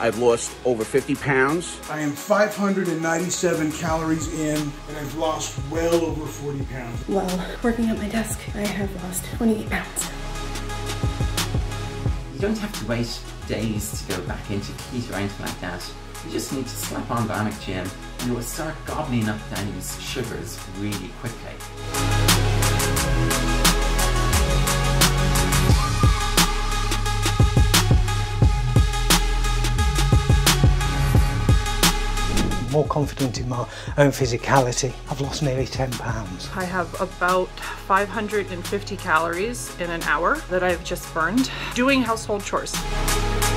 I've lost over 50 pounds. I am 597 calories in, and I've lost well over 40 pounds. While working at my desk, I have lost 28 pounds. You don't have to wait days to go back into keto or anything like that. You just need to slap on BionicGym and it will start gobbling up those sugars really quickly. More confident in my own physicality. I've lost nearly 10 pounds. I have about 550 calories in an hour that I've just burned doing household chores.